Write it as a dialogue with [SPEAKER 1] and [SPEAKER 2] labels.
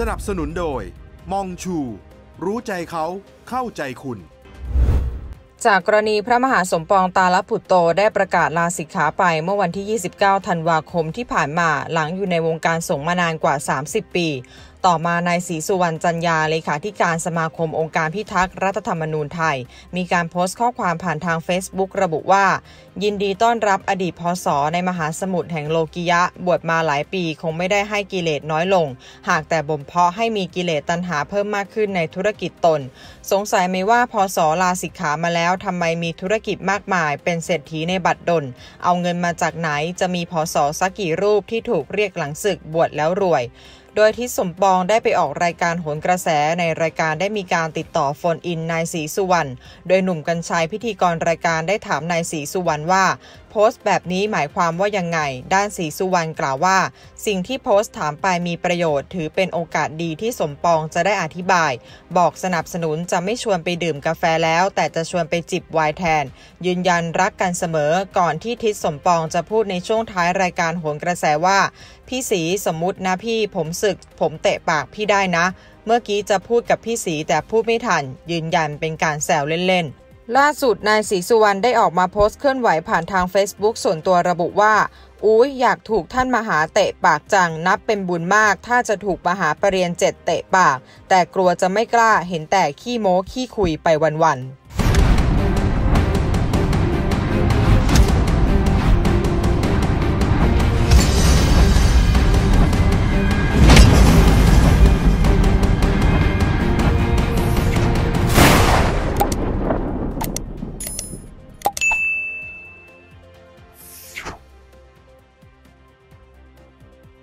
[SPEAKER 1] นับสนุนโดยมองชูรู้ใจเขาเข้าใจคุณ
[SPEAKER 2] จากกรณีพระมหาสมปองตาลปุตโตได้ประกาศลาสิกขาไปเมื่อวันที่29ธันวาคมที่ผ่านมาหลังอยู่ในวงการสงฆ์มานานกว่า30ปีต่อมานายศรีสุวรรณจันยาเลขาธิการสมาคมองค์การพิทักษ์รัฐธรรมนูญไทยมีการโพสต์ข้อความผ่านทาง Facebook ระบุว่ายินดีต้อนรับอดีตพศในมหาสมุทรแห่งโลกิยะบวชมาหลายปีคงไม่ได้ให้กิเลสน้อยลงหากแต่บ่มเพาะให้มีกิเลสตัณหาเพิ่มมากขึ้นในธุรกิจตนสงสัยไหมว่าพศลาสิกขามาแล้วทำไมมีธุรกิจมากมายเป็นเศรษฐีในบัตรดลเอาเงินมาจากไหนจะมีพศสักกี่รูปที่ถูกเรียกหลังศึกบวชแล้วรวยโดยทิศสมปองได้ไปออกรายการโหนกระแสในรายการได้มีการติดต่อโฟนอินนายศรีสุวรรณโดยหนุ่มกรรชัยพิธีกรรายการได้ถามนายศรีสุวรรณว่าโพสต์แบบนี้หมายความว่ายังไงด้านศรีสุวรรณกล่าวว่าสิ่งที่โพสต์ถามไปมีประโยชน์ถือเป็นโอกาสดีที่สมปองจะได้อธิบายบอกสนับสนุนจะไม่ชวนไปดื่มกาแฟแล้วแต่จะชวนไปจิบไวน์แทนยืนยันรักกันเสมอก่อนที่ทิศสมปองจะพูดในช่วงท้ายรายการโหนกระแสว่าพี่ศรีสมมุตินะพี่ผมศึกผมเตะปากพี่ได้นะเมื่อกี้จะพูดกับพี่ศรีแต่พูดไม่ทันยืนยันเป็นการแซวเล่นๆล่าสุดนายศรีสุวรรณได้ออกมาโพสต์เคลื่อนไหวผ่านทาง Facebook ส่วนตัวระบุว่าอยากถูกท่านมหาเตะปากจังนับเป็นบุญมากถ้าจะถูกมหาปรริญญา7เตะปากแต่กลัวจะไม่กล้าเห็นแต่ขี้โม้ขี้คุยไปวันๆ